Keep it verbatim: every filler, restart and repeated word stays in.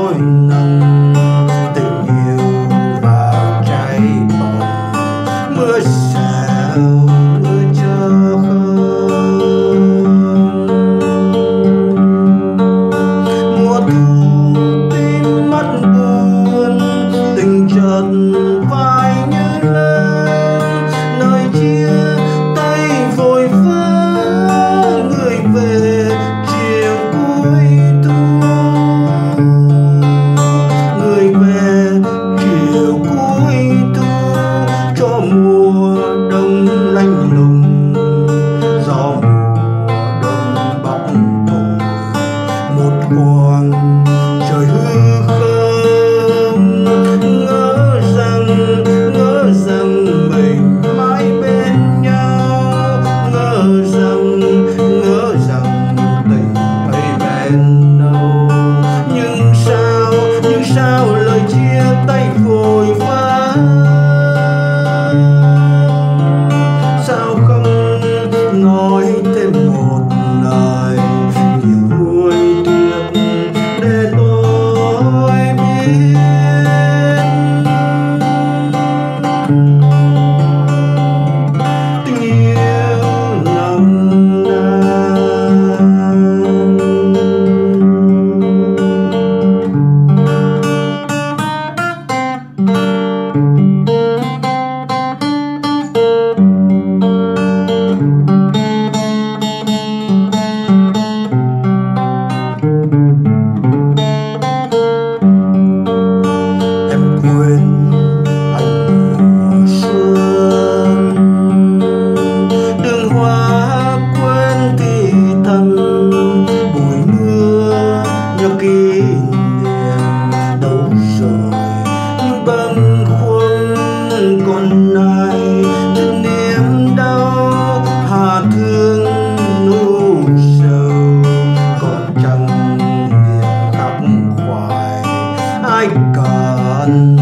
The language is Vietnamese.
nỗi nồng tình yêu vào trái bồng. Mưa sao mưa cho không, mùa thu tim mắt buồn, tình chợt phai như lớn, nơi chia tay vội vã người về chiều cuối thu, người về chiều cuối thu cho mùa đông lạnh lùng, gió mùa đông bóc thổi một quãng trời hư không. Ngỡ rằng ngỡ rằng mình mãi bên nhau, ngỡ rằng ngỡ rằng tình ấy bền lâu. Nhưng sao nhưng sao lời chia tay vội vã, sao không nói thêm một lời nhiều nuối tiếc để tôi biết. Tình yêu nồng nàn, em quên anh mùa xuân, đường hoa quên thì thầm, bụi mưa nhớ kỷ niệm đâu rồi. Nhưng bâng khuâng còn ai chút niềm đau, hà thương nỗi sầu còn chẳng niềm khắc khoải ai còn.